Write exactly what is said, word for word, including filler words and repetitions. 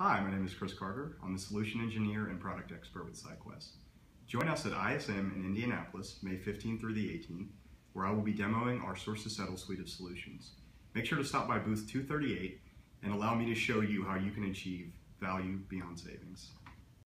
Hi, my name is Chris Carter. I'm the Solution Engineer and Product Expert with SciQuest. Join us at I S M in Indianapolis, May fifteenth through the eighteenth, where I will be demoing our Source to Settle suite of solutions. Make sure to stop by booth two thirty-eight and allow me to show you how you can achieve value beyond savings.